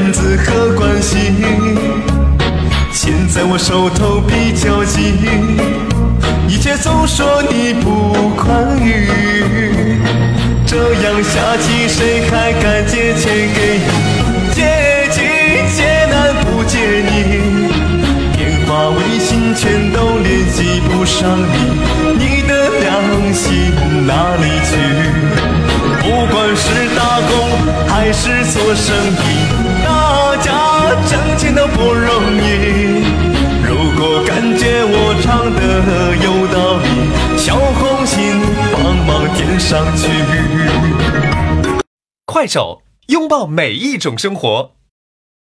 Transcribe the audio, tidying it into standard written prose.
面子和关系，钱在我手头比较紧，一切总说你不宽裕，这样下去谁还敢借钱给你？借机借难不借你，电话微信全都联系不上你，你的良心哪里去？不管是打工还是做生意，大家挣钱都不容易。如果感觉我唱得有道理，小红心帮忙点上去。 快手，拥抱每一种生活。